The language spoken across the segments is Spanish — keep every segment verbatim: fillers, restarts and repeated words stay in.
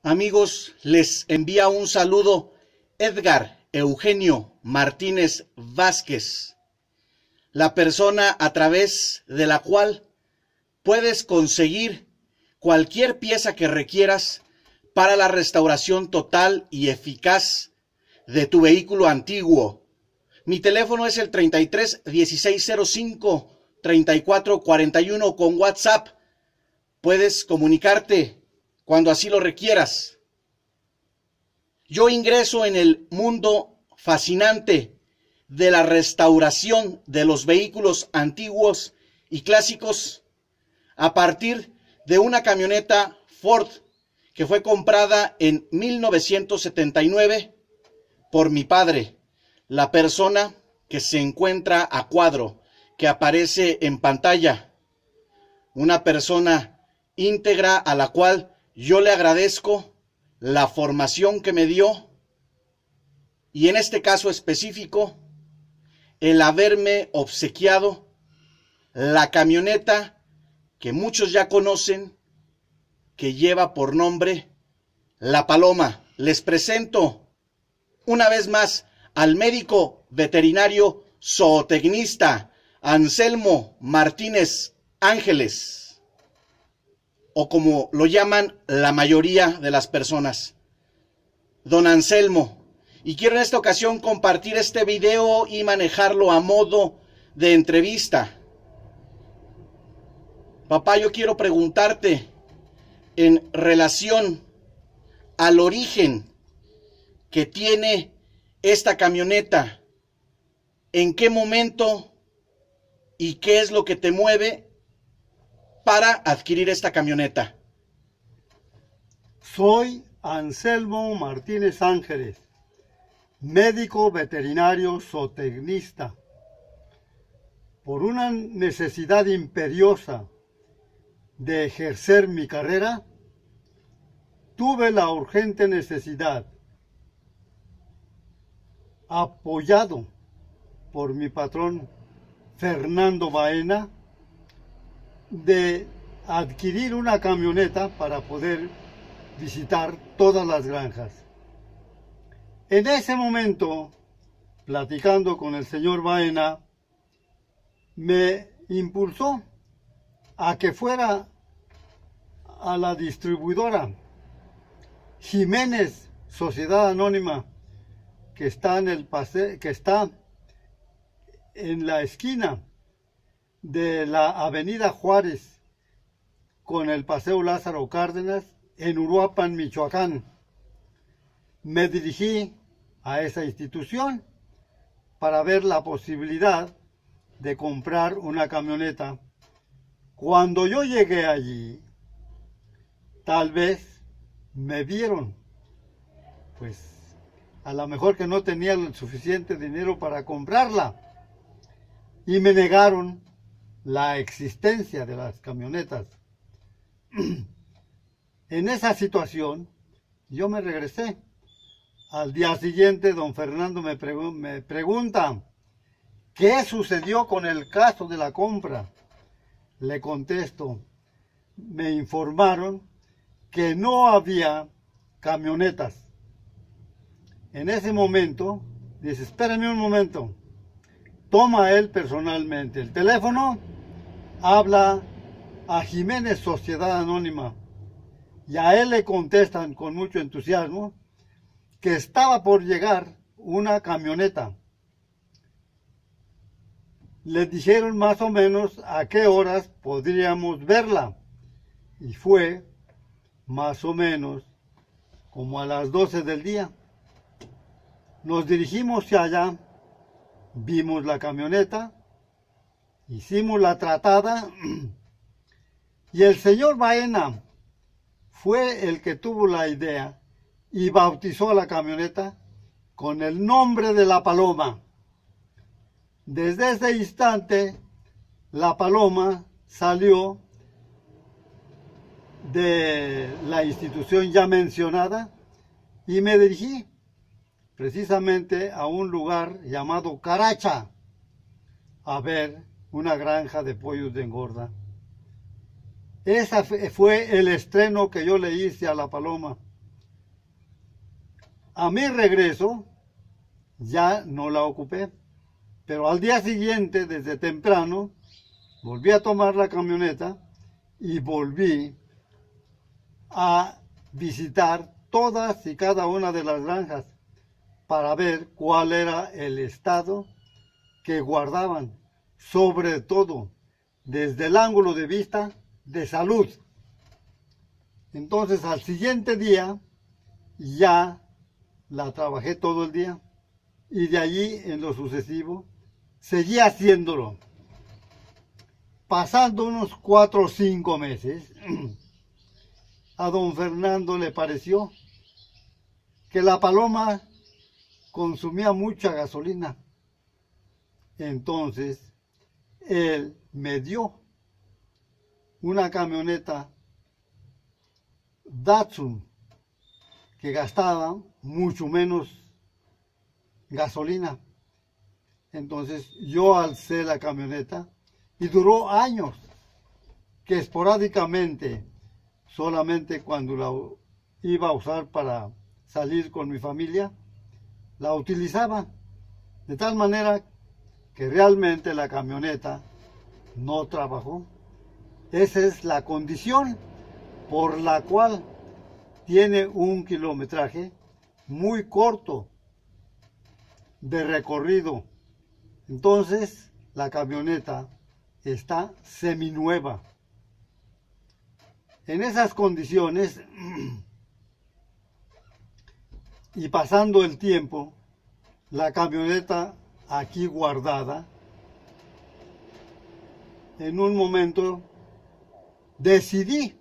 Amigos, les envía un saludo Edgar Eugenio Martínez Vázquez, la persona a través de la cual puedes conseguir cualquier pieza que requieras para la restauración total y eficaz de tu vehículo antiguo. Mi teléfono es el treinta y tres dieciséis cero cinco treinta y cuatro cuarenta y uno con WhatsApp. Puedes comunicarte cuando así lo requieras. Yo ingreso en el mundo fascinante de la restauración de los vehículos antiguos y clásicos a partir de una camioneta Ford que fue comprada en mil novecientos setenta y nueve por mi padre, la persona que se encuentra a cuadro, que aparece en pantalla. Una persona íntegra a la cual yo le agradezco la formación que me dio y en este caso específico el haberme obsequiado la camioneta que muchos ya conocen, que lleva por nombre La Paloma. Les presento una vez más al médico veterinario zootecnista Anselmo Martínez Ángeles, o como lo llaman la mayoría de las personas, don Anselmo. Y quiero en esta ocasión compartir este video y manejarlo a modo de entrevista. Papá, yo quiero preguntarte en relación al origen que tiene esta camioneta, ¿en qué momento y qué es lo que te mueve para adquirir esta camioneta? Soy Anselmo Martínez Ángeles, médico veterinario zootecnista. Por una necesidad imperiosa de ejercer mi carrera, tuve la urgente necesidad, apoyado por mi patrón Fernando Baena, de adquirir una camioneta para poder visitar todas las granjas. En ese momento, platicando con el señor Baena, me impulsó a que fuera a la distribuidora Jiménez Sociedad Anónima, que está en el pase, que está en la esquina de la Avenida Juárez con el Paseo Lázaro Cárdenas en Uruapan, Michoacán. Me dirigí a esa institución para ver la posibilidad de comprar una camioneta. Cuando yo llegué allí, tal vez me vieron, pues a lo mejor que no tenía el suficiente dinero para comprarla, y me negaron la existencia de las camionetas. En esa situación, yo me regresé. Al día siguiente, don Fernando me, pregu me pregunta, ¿qué sucedió con el caso de la compra? Le contesto, me informaron que no había camionetas. En ese momento, dice, espérame un momento. Toma él personalmente el teléfono, habla a Jiménez Sociedad Anónima y a él le contestan con mucho entusiasmo que estaba por llegar una camioneta. Le dijeron más o menos a qué horas podríamos verla y fue más o menos como a las doce del día. Nos dirigimos hacia allá, vimos la camioneta, hicimos la tratada y el señor Baena fue el que tuvo la idea y bautizó la camioneta con el nombre de La Paloma. Desde ese instante, La Paloma salió de la institución ya mencionada y me dirigí precisamente a un lugar llamado Caracha a ver una granja de pollos de engorda. Ese fue el estreno que yo le hice a La Paloma. a mi regreso ya no la ocupé, pero al día siguiente, desde temprano, volví a tomar la camioneta y volví a visitar todas y cada una de las granjas para ver cuál era el estado que guardaban, sobre todo desde el ángulo de vista de salud. Entonces al siguiente día ya la trabajé todo el día y de allí en lo sucesivo seguí haciéndolo. Pasando unos cuatro o cinco meses, a don Fernando le pareció que la Paloma consumía mucha gasolina. Entonces, él me dio una camioneta Datsun que gastaba mucho menos gasolina. Entonces, yo alcé la camioneta y duró años, que esporádicamente, solamente cuando la iba a usar para salir con mi familia, la utilizaba, de tal manera que realmente la camioneta no trabajó. Esa es la condición por la cual tiene un kilometraje muy corto de recorrido. Entonces, la camioneta está seminueva. En esas condiciones, y pasando el tiempo, la camioneta aquí guardada, en un momento decidí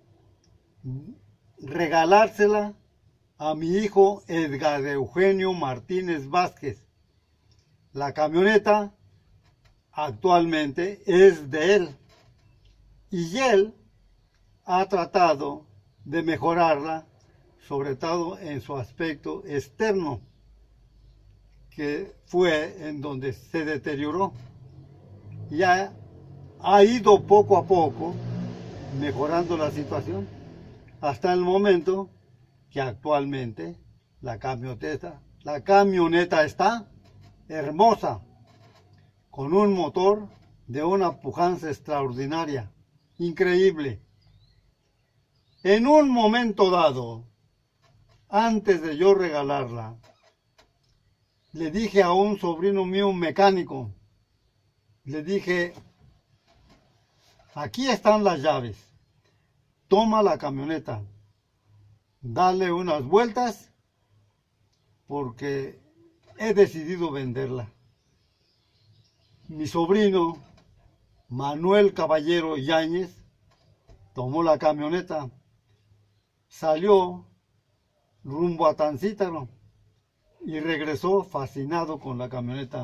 regalársela a mi hijo Edgar Eugenio Martínez Vázquez. La camioneta actualmente es de él y él ha tratado de mejorarla, sobre todo en su aspecto externo, que fue en donde se deterioró. Ya ha ido poco a poco mejorando la situación hasta el momento que actualmente la camioneta, la camioneta está hermosa, con un motor de una pujanza extraordinaria, increíble. En un momento dado, antes de yo regalarla, le dije a un sobrino mío, un mecánico, le dije, aquí están las llaves, toma la camioneta, dale unas vueltas, porque he decidido venderla. Mi sobrino, Manuel Caballero Yáñez, tomó la camioneta, salió rumbo a Tancítaro y regresó fascinado con la camioneta.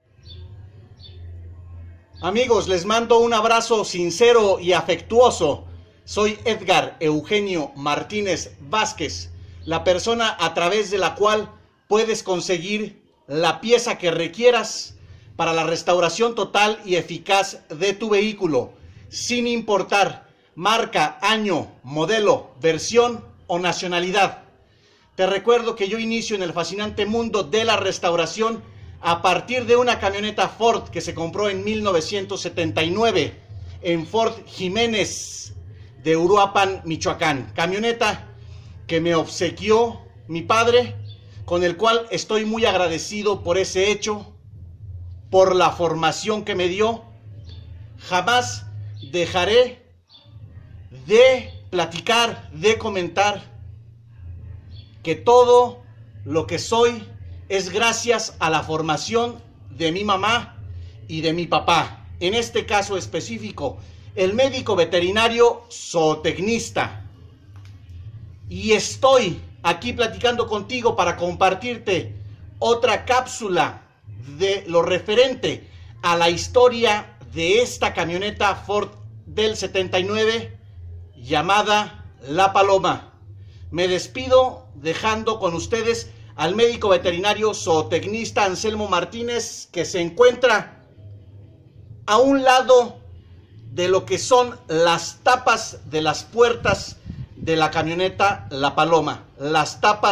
Amigos, les mando un abrazo sincero y afectuoso. Soy Edgar Eugenio Martínez Vázquez, la persona a través de la cual puedes conseguir la pieza que requieras para la restauración total y eficaz de tu vehículo, sin importar marca, año, modelo, versión o nacionalidad. Te recuerdo que yo inicio en el fascinante mundo de la restauración a partir de una camioneta Ford que se compró en mil novecientos setenta y nueve en Ford Jiménez de Uruapan, Michoacán. Camioneta que me obsequió mi padre, con el cual estoy muy agradecido por ese hecho, por la formación que me dio. Jamás dejaré de platicar, de comentar que todo lo que soy es gracias a la formación de mi mamá y de mi papá. En este caso específico, el médico veterinario zootecnista. Y estoy aquí platicando contigo para compartirte otra cápsula de lo referente a la historia de esta camioneta Ford del setenta y nueve llamada La Paloma. Me despido dejando con ustedes al médico veterinario zootecnista Anselmo Martínez, que se encuentra a un lado de lo que son las tapas de las puertas de la camioneta La Paloma, las tapas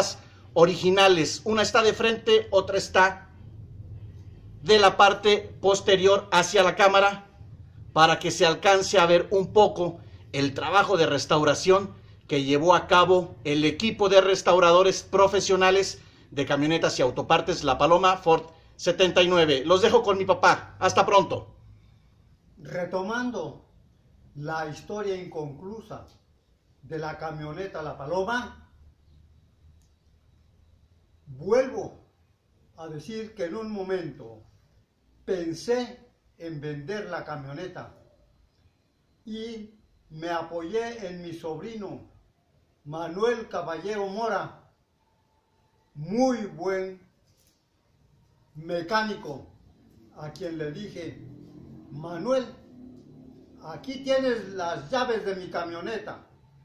originales. Una está de frente, otra está de la parte posterior hacia la cámara, para que se alcance a ver un poco el trabajo de restauración que llevó a cabo el equipo de restauradores profesionales de camionetas y autopartes La Paloma Ford setenta y nueve. Los dejo con mi papá. Hasta pronto. Retomando la historia inconclusa de la camioneta La Paloma, vuelvo a decir que en un momento pensé en vender la camioneta y me apoyé en mi sobrino Manuel Caballero Mora, muy buen mecánico, a quien le dije: Manuel, aquí tienes las llaves de mi camioneta,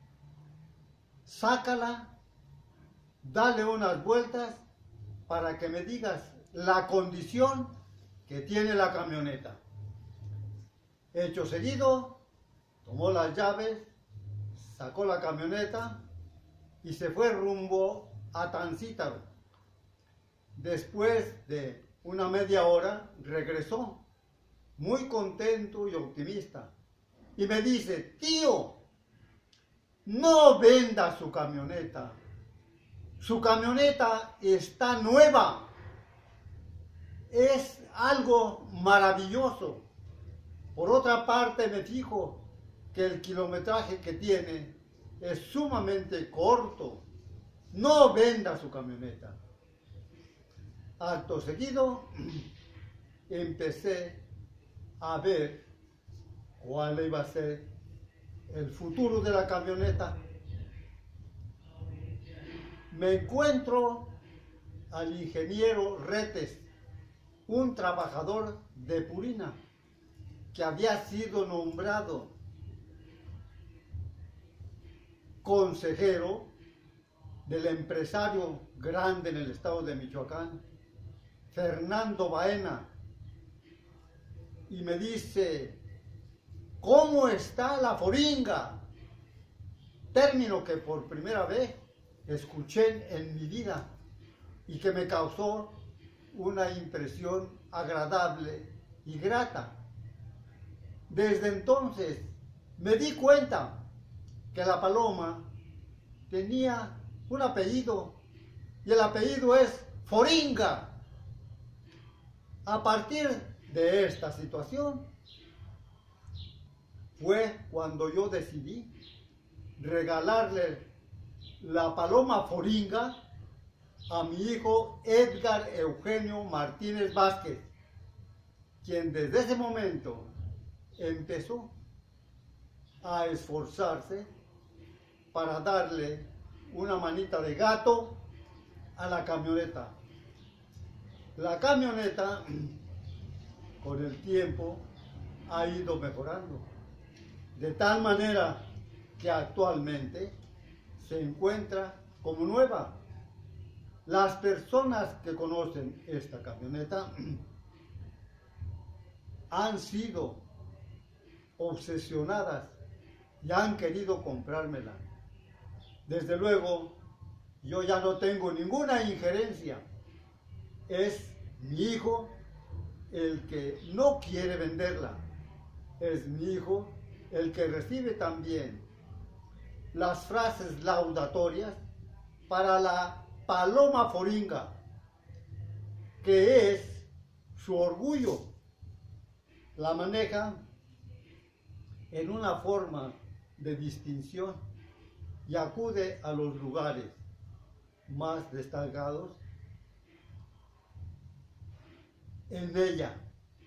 sácala, dale unas vueltas para que me digas la condición que tiene la camioneta. Hecho seguido, tomó las llaves, sacó la camioneta y se fue rumbo a Tancítaro. Después de una media hora regresó, muy contento y optimista, y me dice: tío, no venda su camioneta, su camioneta está nueva, es algo maravilloso. Por otra parte, me fijo que el kilometraje que tiene es sumamente corto, no venda su camioneta. Acto seguido, empecé a ver cuál iba a ser el futuro de la camioneta. Me encuentro al ingeniero Retes, un trabajador de Purina, que había sido nombrado consejero del empresario grande en el estado de Michoacán, Fernando Baena, y me dice: ¿cómo está la foringa? Término que por primera vez escuché en mi vida y que me causó una impresión agradable y grata. Desde entonces me di cuenta que La Paloma tenía un apellido, y el apellido es Foringa. A partir de esta situación fue cuando yo decidí regalarle La Paloma Foringa a mi hijo Edgar Eugenio Martínez Vázquez, quien desde ese momento empezó a esforzarse para darle una manita de gato a la camioneta. La camioneta, con el tiempo, ha ido mejorando, de tal manera que actualmente se encuentra como nueva. Las personas que conocen esta camioneta han sido obsesionadas y han querido comprármela. Desde luego, yo ya no tengo ninguna injerencia. Es mi hijo el que no quiere venderla. Es mi hijo el que recibe también las frases laudatorias para la Paloma Foringa, que es su orgullo. La maneja en una forma de distinción y acude a los lugares más destacados en ella.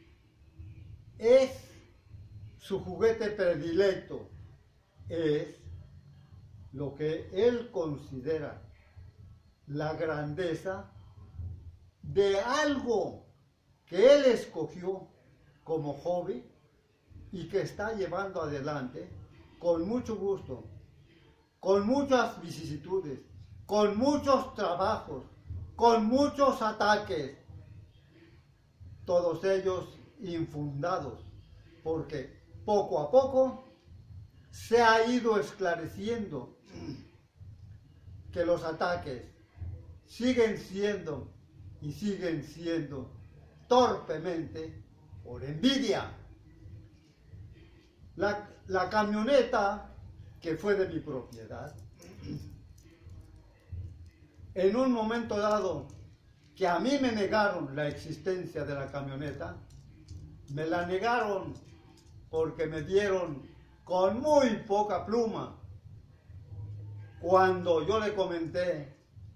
Es su juguete predilecto, es lo que él considera la grandeza de algo que él escogió como hobby y que está llevando adelante con mucho gusto, con muchas vicisitudes, con muchos trabajos, con muchos ataques, todos ellos infundados, porque poco a poco se ha ido esclareciendo que los ataques siguen siendo y siguen siendo torpemente por envidia. La, la camioneta que fue de mi propiedad, en un momento dado que a mí me negaron la existencia de la camioneta, me la negaron porque me dieron con muy poca pluma. Cuando yo le comenté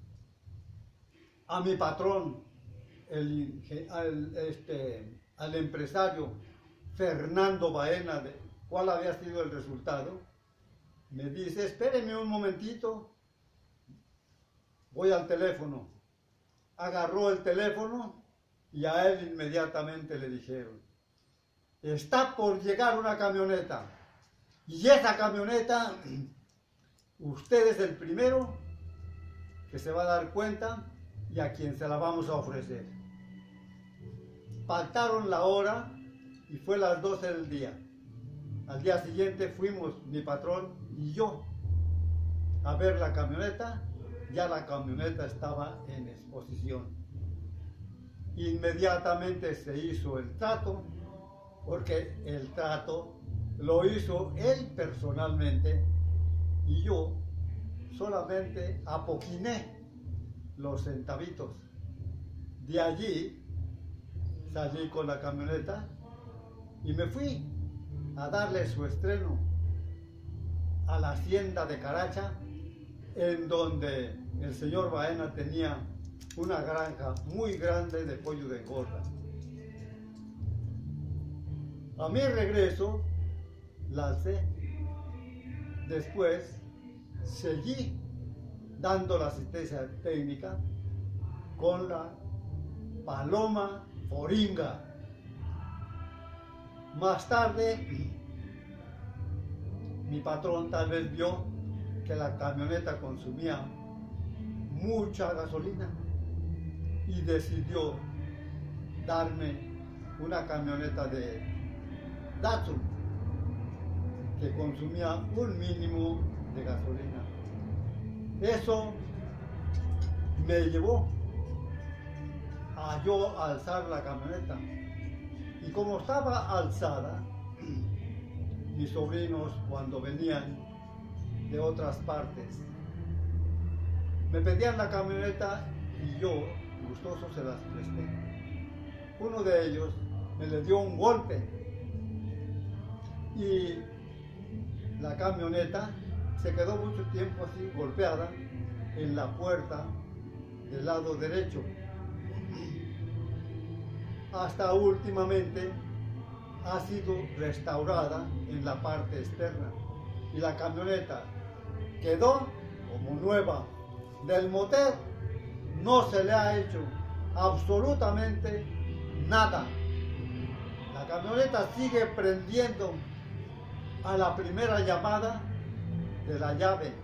a mi patrón, el, al, este, al empresario Fernando Baena, de cuál había sido el resultado, me dice, espéreme un momentito, voy al teléfono. Agarró el teléfono y a él inmediatamente le dijeron, está por llegar una camioneta, y esa camioneta, usted es el primero que se va a dar cuenta y a quien se la vamos a ofrecer. Pactaron la hora y fue las doce del día. Al día siguiente fuimos mi patrón y yo a ver la camioneta. Ya la camioneta estaba en exposición. Inmediatamente se hizo el trato, porque el trato lo hizo él personalmente y yo solamente apoquiné los centavitos. De allí salí con la camioneta y me fui a darle su estreno a la hacienda de Caracha, en donde el señor Baena tenía una granja muy grande de pollo de engorda. A mi regreso la alcé. Después seguí dando la asistencia técnica con la Paloma Foringa. Más tarde, mi patrón tal vez vio que la camioneta consumía mucha gasolina y decidió darme una camioneta de Datsun que consumía un mínimo de gasolina. Eso me llevó a yo alzar la camioneta, y como estaba alzada, mis sobrinos, cuando venían de otras partes, me pedían la camioneta y yo, gustoso, se las presté. Uno de ellos me le dio un golpe y la camioneta se quedó mucho tiempo así golpeada en la puerta del lado derecho. Hasta últimamente ha sido restaurada en la parte externa y la camioneta quedó como nueva. Del motor no se le ha hecho absolutamente nada. La camioneta sigue prendiendo a la primera llamada de la llave.